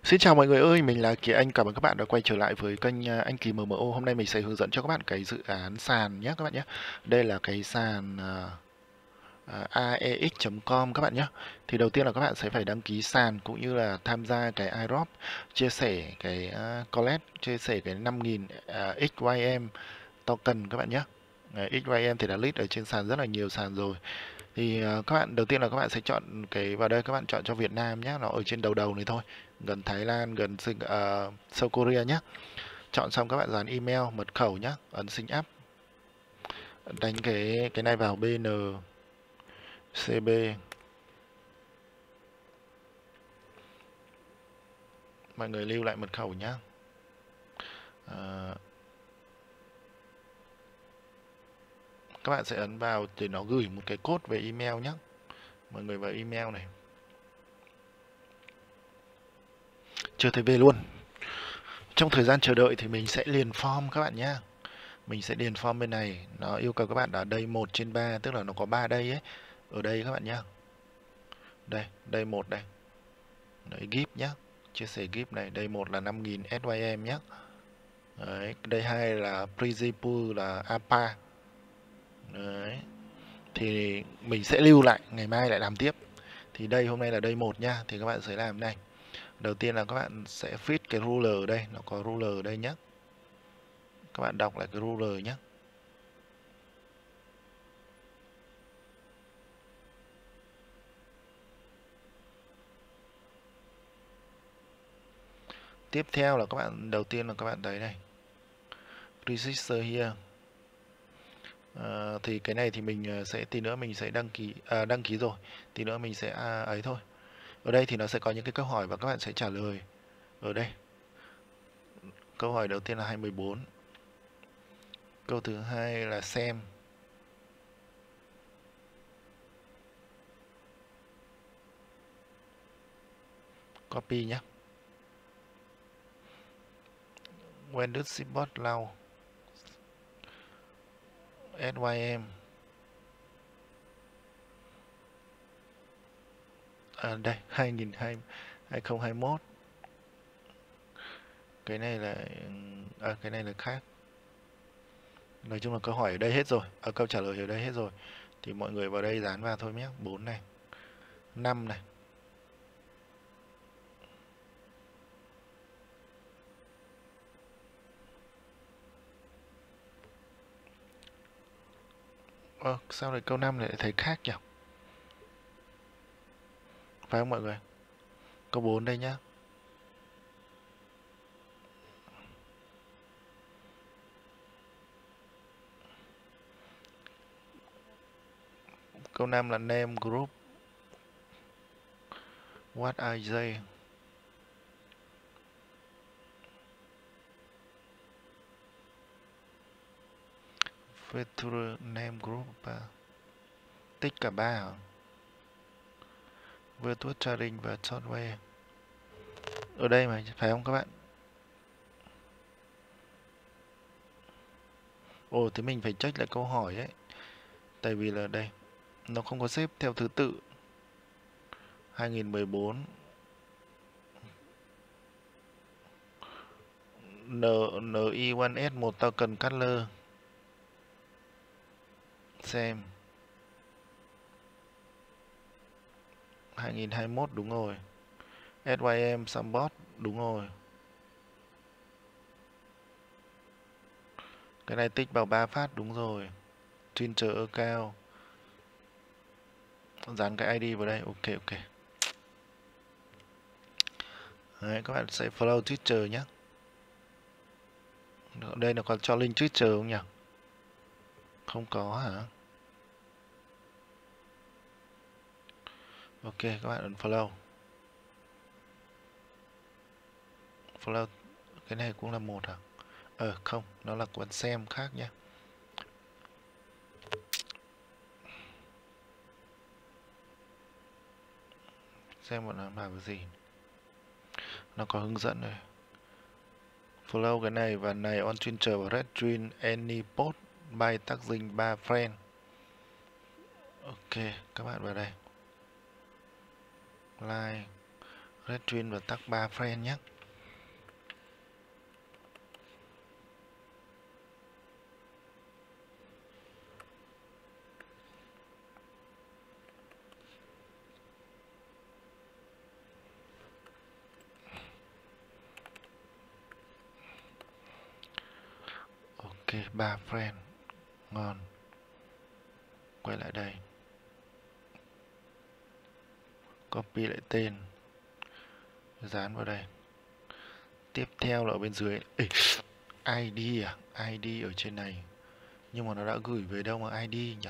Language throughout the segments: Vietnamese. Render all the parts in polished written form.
Xin chào mọi người ơi, mình là Kỳ Anh. Cảm ơn các bạn đã quay trở lại với kênh Anh Kỳ MMO. Hôm nay mình sẽ hướng dẫn cho các bạn cái dự án sàn nhé các bạn nhé. Đây là cái sàn aex.com các bạn nhé. Thì đầu tiên là các bạn sẽ phải đăng ký sàn cũng như là tham gia cái airdrop, chia sẻ cái collect, chia sẻ cái 5.000 XYM token các bạn nhé. XYM thì đã list ở trên sàn rất là nhiều sàn rồi. Thì các bạn đầu tiên là các bạn sẽ chọn cái vào đây, các bạn chọn cho Việt Nam nhé, nó ở trên đầu đầu này thôi, gần Thái Lan, gần South Korea nhé. Chọn xong các bạn dán email, mật khẩu nhé, ấn sign up, đánh cái này vào BNCB. Mọi người lưu lại mật khẩu nhé. Ờ, các bạn sẽ ấn vào để nó gửi một cái code về email nhé. Mọi người vào email này. Chưa thấy về luôn. Trong thời gian chờ đợi thì mình sẽ điền form các bạn nhé. Mình sẽ điền form bên này, nó yêu cầu các bạn ở đây 1/3, tức là nó có 3 đây ấy. Ở đây các bạn nhé. Đây, đây một đây. Đấy, gift nhé. Chia sẻ gift này, đây một là 5.000 SYM nhé. Đấy, đây hai là Principal là APA. Đấy. Thì mình sẽ lưu lại, ngày mai lại làm tiếp. Thì đây hôm nay là đây một nhá, thì các bạn sẽ làm này. Đầu tiên là các bạn sẽ fit cái ruler ở đây, nó có ruler ở đây nhé. Các bạn đọc lại cái ruler nhé. Tiếp theo là các bạn đầu tiên là các bạn thấy này, register here. Thì cái này thì mình sẽ tí nữa mình sẽ đăng ký rồi, tí nữa mình sẽ ấy thôi. Ở đây thì nó sẽ có những cái câu hỏi và các bạn sẽ trả lời ở đây. Câu hỏi đầu tiên là 214, câu thứ hai là xem, copy nhé. When does shipboard allow SYM. Đây 2021. Cái này là cái này là khác. Nói chung là câu hỏi ở đây hết rồi, câu trả lời ở đây hết rồi. Thì mọi người vào đây dán vào thôi nhé. 4 này, 5 này. Sao lại câu 5 lại thấy khác nhỉ? Phải không mọi người? Câu 4 đây nhá. Câu 5 là name group. What are they? Feature name group. Tích cả ba hả? Virtual trading và software. Ở đây mà phải không các bạn? Ồ, thì mình phải check lại câu hỏi ấy. Tại vì là đây, nó không có xếp theo thứ tự. 2014 NI1S 1 token Cutler. Xem 2021 đúng rồi. SYM Sambot đúng rồi. Cái này tích vào 3 phát đúng rồi. Twitter account. Dán cái ID vào đây. Ok. Đấy, các bạn sẽ follow Twitter nhé. Đây nó có cho link Twitter không nhỉ? Không có hả? Ok, các bạn ấn follow. Follow. Cái này cũng là một hả? Không, nó là cuốn xem khác nhé. Xem bọn nó bảo cái gì. Nó có hướng dẫn này. Follow cái này và này on Twitter và Red Twin any post by tagging 3 friend. Ok, các bạn vào đây. Like. Redstone và tag 3 friend nhé. Ok, 3 friend. Ngon. Quay lại đây. Copy lại tên. Dán vào đây. Tiếp theo là ở bên dưới. Ê, ID à? ID ở trên này. Nhưng mà nó đã gửi về đâu mà ID nhỉ?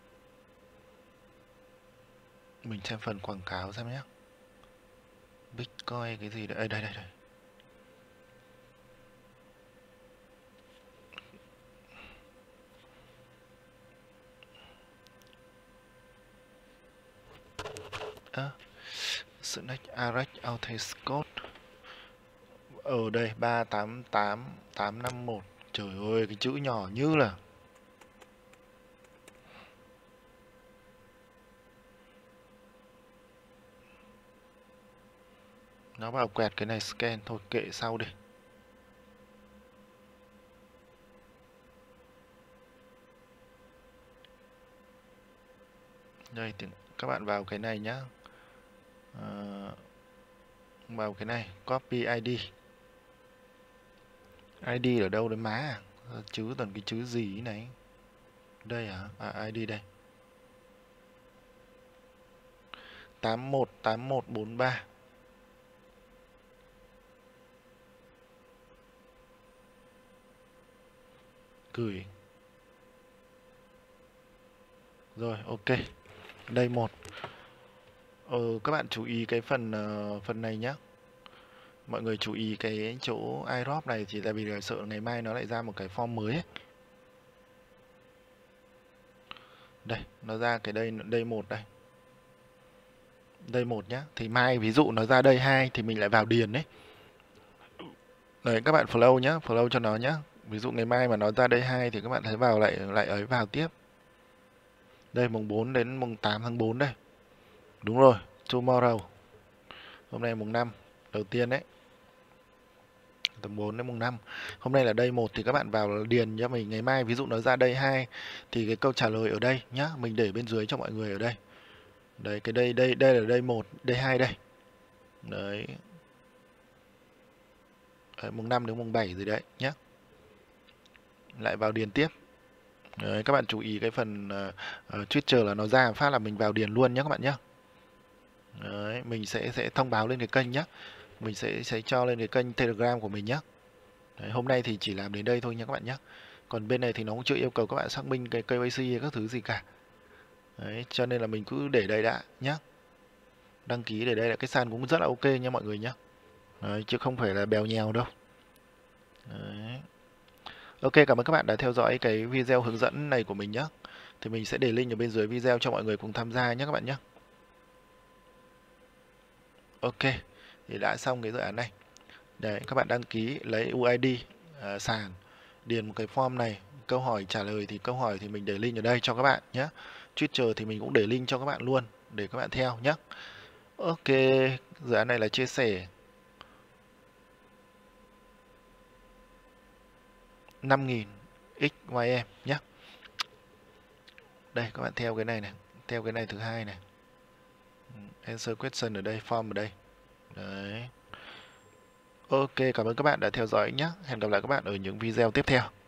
Mình xem phần quảng cáo xem nhé. Bitcoin cái gì đấy? Đây. Snake Arex Authescode. Ở đây 388851. Trời ơi, cái chữ nhỏ như là nó bảo quẹt cái này scan thôi, kệ sau đi. Đây thì các bạn vào cái này nhá. Vào cái này copy ID. ID ở đâu đấy má à? Chứ toàn cái chữ gì này. Đây hả? ID đây. 818143. Gửi. Rồi, ok. Đây một. Các bạn chú ý cái phần này nhé. Mọi người chú ý cái chỗ iDrop này thì tại vì là sợ ngày mai nó lại ra một cái form mới ấy. Đây, nó ra cái đây một đây. Đây một nhá. Thì mai ví dụ nó ra đây 2 thì mình lại vào điền đấy. Đấy các bạn follow nhá, follow cho nó nhá. Ví dụ ngày mai mà nó ra đây 2 thì các bạn thấy vào lại ấy vào tiếp. Đây mùng 4 đến mùng 8 tháng 4 đây. Đúng rồi, tomorrow. Hôm nay mùng 5 đầu tiên đấy. Tầm 4 đến mùng 5. Hôm nay là đây 1 thì các bạn vào điền cho mình. Ngày mai ví dụ nó ra đây 2 thì cái câu trả lời ở đây nhá, mình để bên dưới cho mọi người ở đây. Đấy cái đây là đây 1, đây 2 đây. Đấy. Mùng 5 đến mùng 7 rồi đấy nhá. Lại vào điền tiếp. Đấy, các bạn chú ý cái phần Twitter là nó ra phát là mình vào điền luôn nhé các bạn nhé. Đấy, mình sẽ thông báo lên cái kênh nhé. Mình sẽ cho lên cái kênh Telegram của mình nhé. Đấy, hôm nay thì chỉ làm đến đây thôi nha các bạn nhé. Còn bên này thì nó cũng chưa yêu cầu các bạn xác minh cái KYC hay các thứ gì cả. Đấy, cho nên là mình cứ để đây đã nhé. Đăng ký để đây là cái sàn cũng rất là ok nha mọi người nhé. Đấy, chứ không phải là bèo nhèo đâu. Đấy. Ok, cảm ơn các bạn đã theo dõi cái video hướng dẫn này của mình nhé. Thì mình sẽ để link ở bên dưới video cho mọi người cùng tham gia nhé các bạn nhé. Ok, thì đã xong cái dự án này. Đấy, các bạn đăng ký lấy UID sàn, điền một cái form này, câu hỏi trả lời thì câu hỏi thì mình để link ở đây cho các bạn nhé. Twitter thì mình cũng để link cho các bạn luôn để các bạn theo nhé. Ok, dự án này là chia sẻ 5.000 XYM nhé. Đây các bạn theo cái này này, theo cái này thứ hai này. Answer question ở đây, form ở đây. Đấy. Ok, cảm ơn các bạn đã theo dõi nhé. Hẹn gặp lại các bạn ở những video tiếp theo.